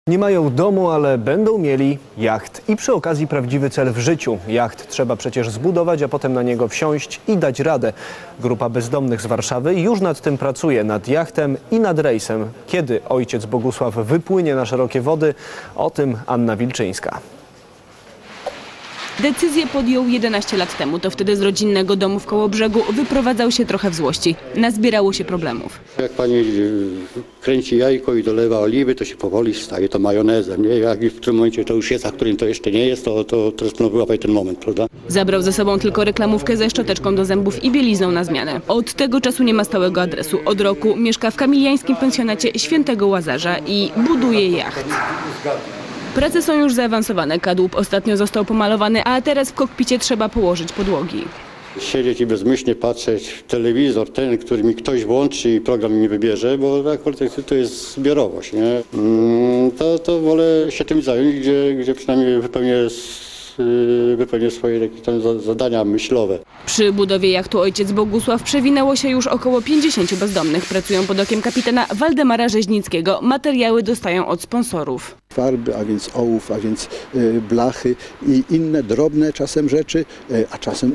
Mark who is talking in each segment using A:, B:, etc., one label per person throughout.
A: Nie mają domu, ale będą mieli jacht. I przy okazji prawdziwy cel w życiu. Jacht trzeba przecież zbudować, a potem na niego wsiąść i dać radę. Grupa bezdomnych z Warszawy już nad tym pracuje, nad jachtem i nad rejsem. Kiedy ojciec Bogusław wypłynie na szerokie wody? O tym Anna Wilczyńska.
B: Decyzję podjął 11 lat temu. To wtedy z rodzinnego domu w Kołobrzegu wyprowadzał się trochę w złości. Nazbierało się problemów.
C: Jak pani kręci jajko i dolewa oliwy, to się powoli staje to majonezem. Nie? Jak w którym momencie to już jest, a w którym to jeszcze nie jest, to wyłapaj ten moment, prawda?
B: Zabrał ze sobą tylko reklamówkę ze szczoteczką do zębów i bielizną na zmianę. Od tego czasu nie ma stałego adresu. Od roku mieszka w kamiliańskim pensjonacie Świętego Łazarza i buduje jacht. Prace są już zaawansowane. Kadłub ostatnio został pomalowany, a teraz w kokpicie trzeba położyć podłogi.
C: Siedzieć i bezmyślnie patrzeć w telewizor, ten, który mi ktoś włączy i program mi nie wybierze, bo akurat to jest zbiorowość, nie? To wolę się tym zająć, gdzie przynajmniej wypełnię swoje tam zadania myślowe.
B: Przy budowie jachtu ojciec Bogusław przewinęło się już około 50 bezdomnych. Pracują pod okiem kapitana Waldemara Rzeźnickiego. Materiały dostają od sponsorów.
D: Farby, a więc ołów, a więc blachy i inne drobne czasem rzeczy, a czasem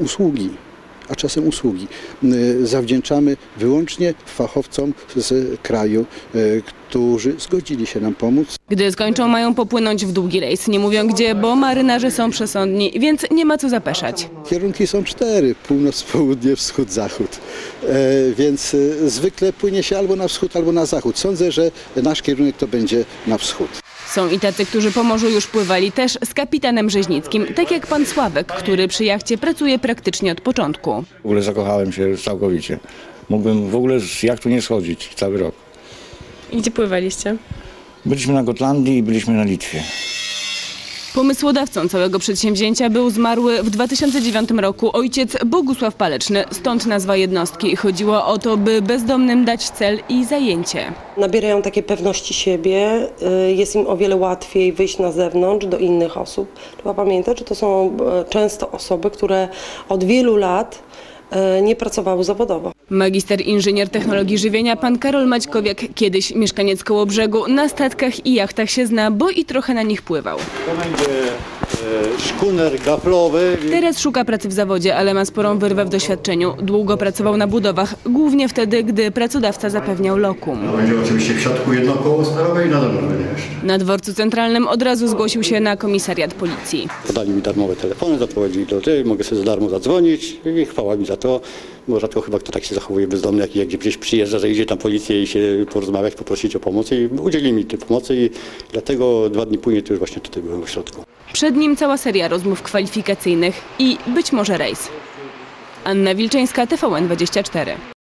D: usługi. Zawdzięczamy wyłącznie fachowcom z kraju, którzy zgodzili się nam pomóc.
B: Gdy skończą, mają popłynąć w długi rejs. Nie mówią gdzie, bo marynarze są przesądni, więc nie ma co zapeszać.
D: Kierunki są 4, północ, południe, wschód, zachód. Więc zwykle płynie się albo na wschód, albo na zachód. Sądzę, że nasz kierunek to będzie na wschód.
B: Są i tacy, którzy po morzu już pływali też z kapitanem Rzeźnickim, tak jak pan Sławek, który przy jachcie pracuje praktycznie od początku.
E: W ogóle zakochałem się całkowicie. Mógłbym w ogóle z jachtu nie schodzić cały rok.
F: I gdzie pływaliście?
E: Byliśmy na Gotlandii i byliśmy na Litwie.
B: Pomysłodawcą całego przedsięwzięcia był zmarły w 2009 roku ojciec Bogusław Paleczny, stąd nazwa jednostki. Chodziło o to, by bezdomnym dać cel i zajęcie.
G: Nabierają takiej pewności siebie, jest im o wiele łatwiej wyjść na zewnątrz do innych osób. Trzeba pamiętać, że to są często osoby, które od wielu lat nie pracowały zawodowo.
B: Magister inżynier technologii żywienia pan Karol Maćkowiak, kiedyś mieszkaniec Kołobrzegu, na statkach i jachtach się zna, bo i trochę na nich pływał.
C: To będzie szkuner gaflowy.
B: Teraz szuka pracy w zawodzie, ale ma sporą wyrwę w doświadczeniu. Długo pracował na budowach, głównie wtedy, gdy pracodawca zapewniał lokum.
C: Będzie oczywiście w środku jedno koło sterowe i na dole będzie jeszcze.
B: Na dworcu centralnym od razu zgłosił się na komisariat policji.
C: Podali mi darmowe telefony, zaprowadzili do tej, mogę sobie za darmo zadzwonić i chwała mi za to, bo rzadko chyba kto tak się zachowuje bezdomny, jak gdzieś przyjeżdża, że idzie tam policję i się porozmawiać, poprosić o pomoc i udzielili mi tej pomocy i dlatego 2 dni później to już właśnie tutaj byłem w środku.
B: Przed nim cała seria rozmów kwalifikacyjnych i być może rejs. Anna Wilczyńska, TVN24.